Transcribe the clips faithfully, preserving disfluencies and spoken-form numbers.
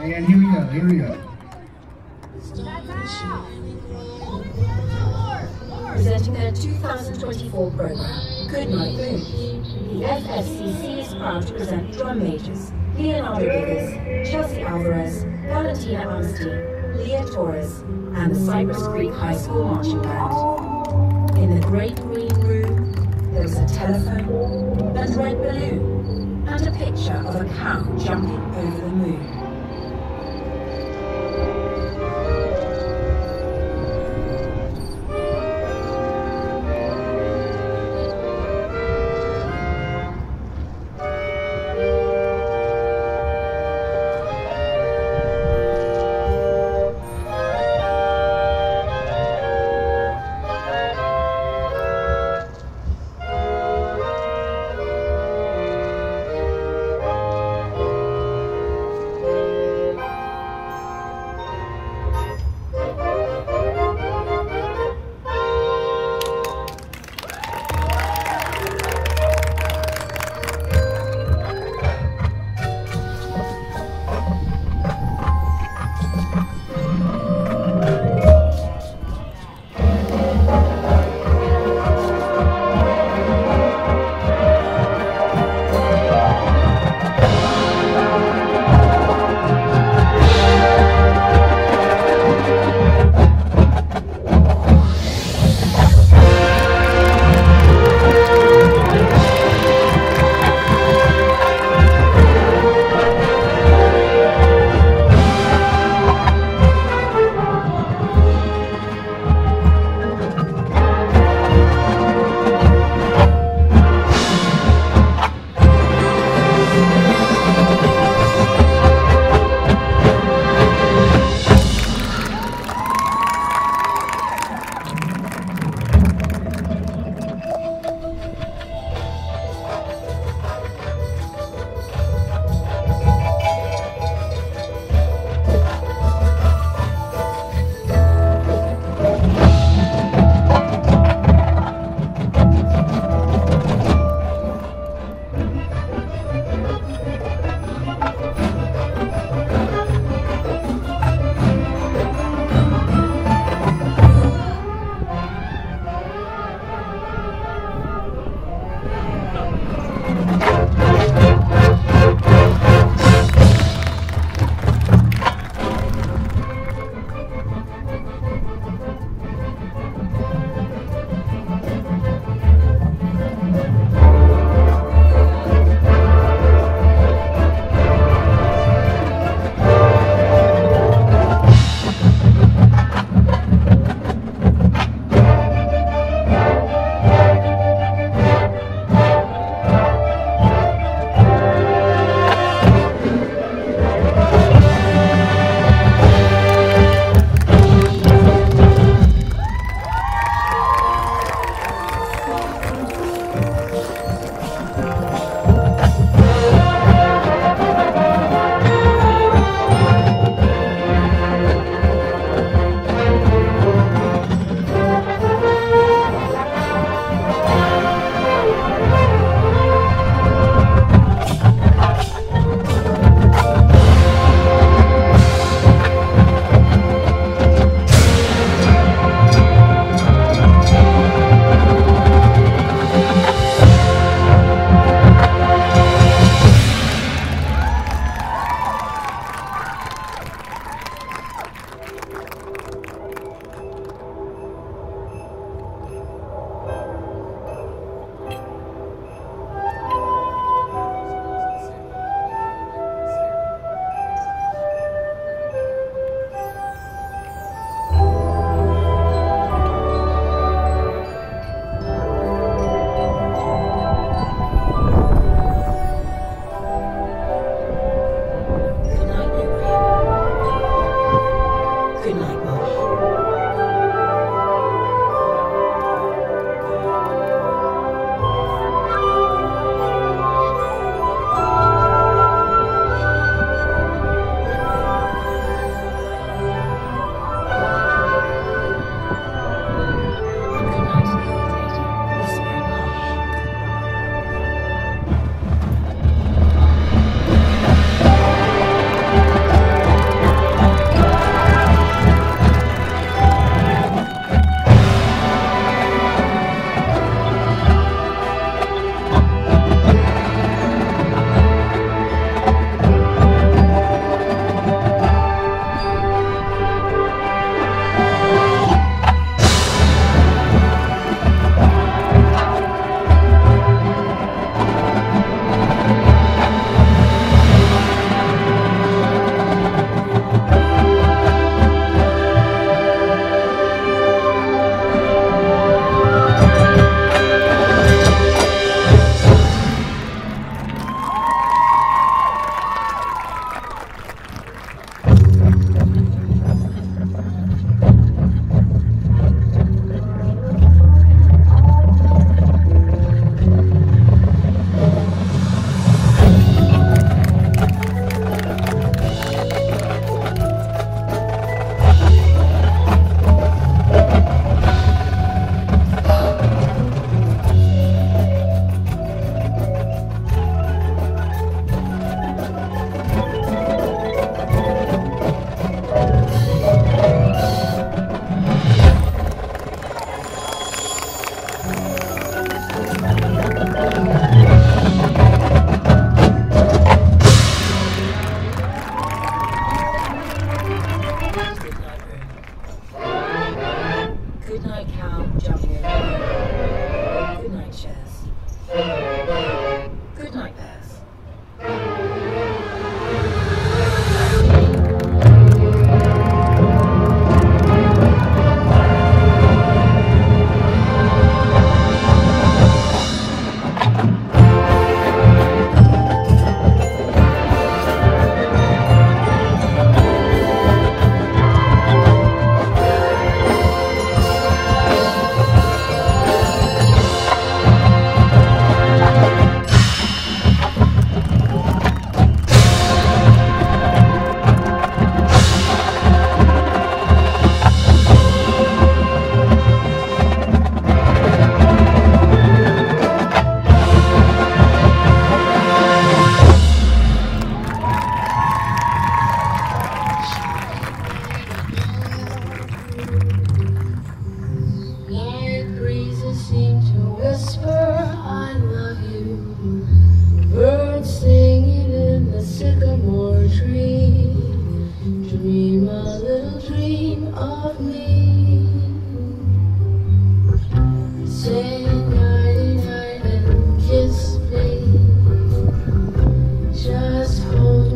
And here we go, here we go. Presenting their two thousand twenty-four program, Goodnight Moon, the F F C C is proud to present drum majors Leonardo Biggers, Chelsea Alvarez, Valentina Amstein, Leah Torres, and the Cypress Creek High School Marching Band. In the Great Green Room, there was a telephone, and red balloon, and a picture of a cow jumping over the moon.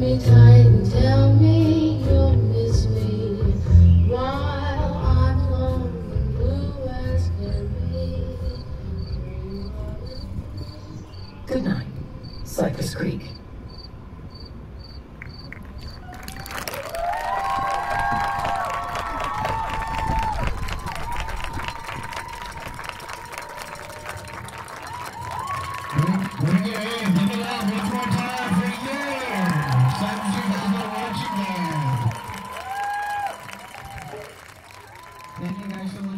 me tight and tell me you'll miss me while I'm alone and blue as can be. Good night, Cypress Creek. Thank you guys so much.